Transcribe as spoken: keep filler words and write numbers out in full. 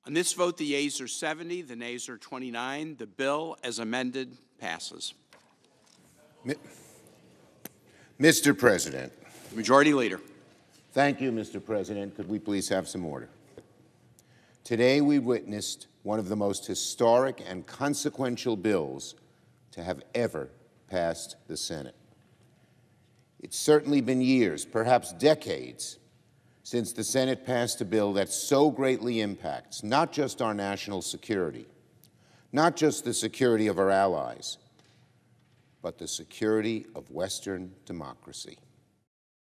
On this vote, the yeas are seventy, the nays are twenty-nine. The bill, as amended, passes. Mister President. Majority Leader. Thank you, Mister President. Could we please have some order? Today we witnessed one of the most historic and consequential bills to have ever passed the Senate. It's certainly been years, perhaps decades, since the Senate passed a bill that so greatly impacts not just our national security, not just the security of our allies, but the security of Western democracy.